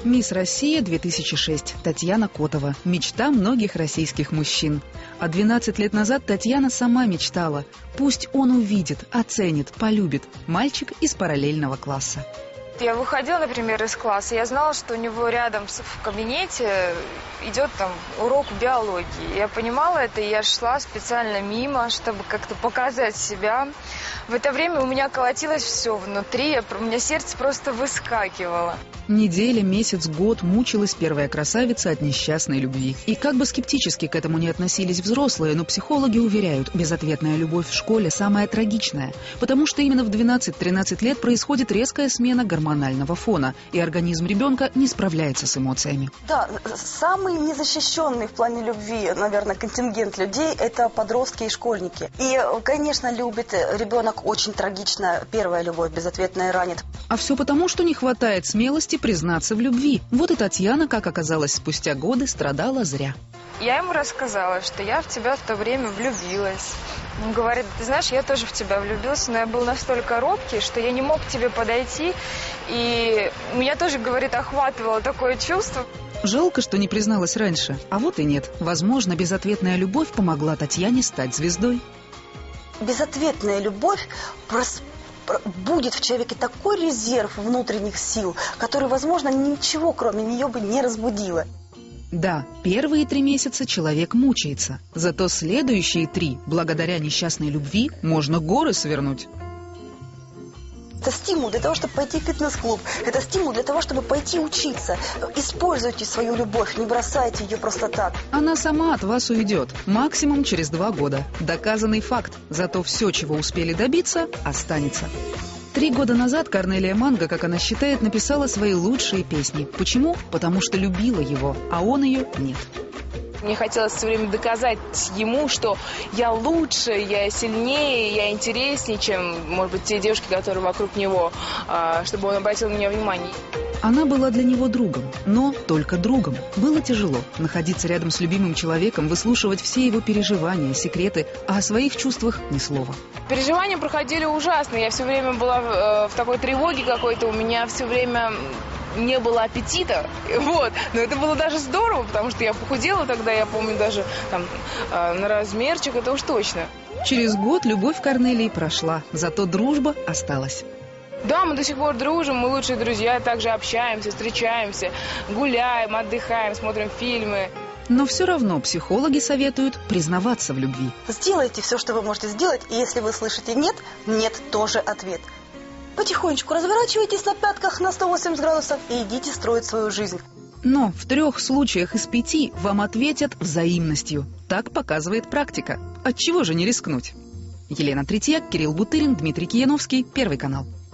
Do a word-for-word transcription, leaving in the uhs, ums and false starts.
Мисс Россия две тысячи шесть. Татьяна Котова. Мечта многих российских мужчин. А двенадцать лет назад Татьяна сама мечтала. Пусть он увидит, оценит, полюбит. Мальчик из параллельного класса. Я выходила, например, из класса, я знала, что у него рядом в кабинете идет там урок биологии. Я понимала это, и я шла специально мимо, чтобы как-то показать себя. В это время у меня колотилось все внутри, у меня сердце просто выскакивало. Неделя, месяц, год мучилась первая красавица от несчастной любви. И как бы скептически к этому не относились взрослые, но психологи уверяют, безответная любовь в школе самая трагичная. Потому что именно в двенадцать-тринадцать лет происходит резкая смена гормонального фона, и организм ребенка не справляется с эмоциями. Да, самый незащищенный в плане любви, наверное, контингент людей – это подростки и школьники. И, конечно, любит ребенок очень трагично. Первая любовь безответная ранит. А все потому, что не хватает смелости признаться в любви. Вот и Татьяна, как оказалось, спустя годы страдала зря. Я ему рассказала, что я в тебя в то время влюбилась. Он говорит: ты знаешь, я тоже в тебя влюбился, но я был настолько робкий, что я не мог к тебе подойти. И меня тоже, говорит, охватывало такое чувство. Жалко, что не призналась раньше. А вот и нет. Возможно, безответная любовь помогла Татьяне стать звездой. Безответная любовь просто... будет в человеке такой резерв внутренних сил, который, возможно, ничего кроме нее бы не разбудило. Да, первые три месяца человек мучается. Зато следующие три, благодаря несчастной любви, можно горы свернуть. Это стимул для того, чтобы пойти в фитнес-клуб. Это стимул для того, чтобы пойти учиться. Используйте свою любовь, не бросайте ее просто так. Она сама от вас уйдет. Максимум через два года. Доказанный факт. Зато все, чего успели добиться, останется. Три года назад Корнелия Манго, как она считает, написала свои лучшие песни. Почему? Потому что любила его, а он ее нет. Мне хотелось все время доказать ему, что я лучше, я сильнее, я интереснее, чем, может быть, те девушки, которые вокруг него, чтобы он обратил на меня внимание. Она была для него другом, но только другом. Было тяжело находиться рядом с любимым человеком, выслушивать все его переживания, секреты, а о своих чувствах ни слова. Переживания проходили ужасно. Я все время была в такой тревоге какой-то, у меня все время... не было аппетита, вот, но это было даже здорово, потому что я похудела тогда, я помню, даже там э, на размерчик, это уж точно. Через год любовь Корнелии прошла, зато дружба осталась. Да, мы до сих пор дружим, мы лучшие друзья, также общаемся, встречаемся, гуляем, отдыхаем, смотрим фильмы. Но все равно психологи советуют признаваться в любви. Сделайте все, что вы можете сделать, и если вы слышите «нет», «нет» тоже ответ. Потихонечку разворачивайтесь на пятках на сто восемьдесят градусов и идите строить свою жизнь. Но в трех случаях из пяти вам ответят взаимностью. Так показывает практика. Отчего же не рискнуть? Елена Третьяк, Кирилл Бутырин, Дмитрий Кияновский, Первый канал.